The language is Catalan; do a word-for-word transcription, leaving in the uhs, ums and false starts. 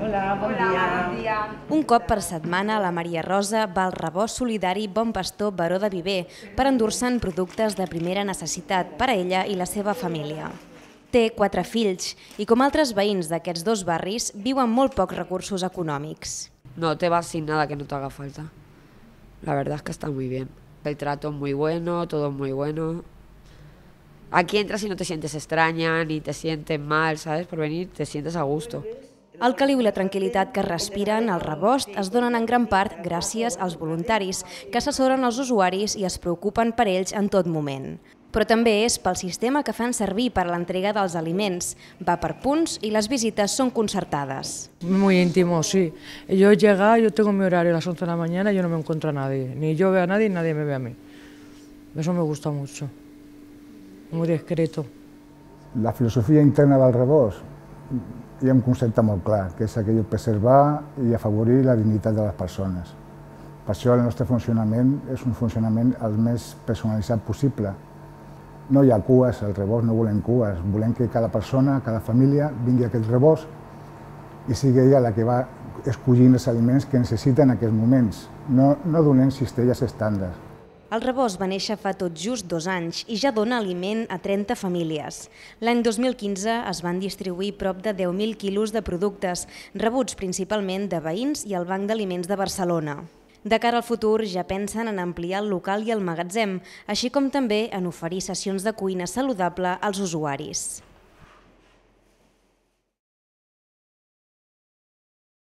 Hola, bon Hola, dia. bon dia. Un cop per setmana, la Maria Rosa va al rebost solidari Bon Pastor Baró de Viver per endur-se'n productes de primera necessitat per a ella i la seva família. Té quatre fills i, com altres veïns d'aquests dos barris, viu amb molt pocs recursos econòmics. No te vas sin nada que no te haga falta. La verdad es que está muy bien. El trato es muy bueno, todo es muy bueno. Aquí entras y no te sientes extraña, ni te sientes mal, ¿sabes? Por venir, te sientes a gusto. El caliu i la tranquil·litat que respiren al rebost es donen en gran part gràcies als voluntaris que assessoren els usuaris i es preocupen per ells en tot moment. Però també és pel sistema que fan servir per a l'entrega dels aliments. Va per punts i les visites són concertades. Muy íntimo, sí. Yo llega, yo tengo mi horario a las once de la mañana y yo no me encuentro a nadie. Ni yo veo a nadie, ni nadie me ve a mí. Eso me gusta mucho. Muy discreto. La filosofia interna del rebost hi ha un concepte molt clar, que és aquell de preservar i afavorir la dignitat de les persones. Per això el nostre funcionament és un funcionament el més personalitzat possible. No hi ha cues, al rebost no volem cues, volem que cada persona, cada família vingui a aquest rebost i sigui ella la que va escollint els aliments que necessita en aquests moments, no, no donem cistelles estàndards. El rebost va néixer fa tot just dos anys i ja dona aliment a trenta famílies. L'any dos mil quinze es van distribuir prop de deu mil quilos de productes, rebuts principalment de veïns i el Banc d'Aliments de Barcelona. De cara al futur ja pensen en ampliar el local i el magatzem, així com també en oferir sessions de cuina saludable als usuaris.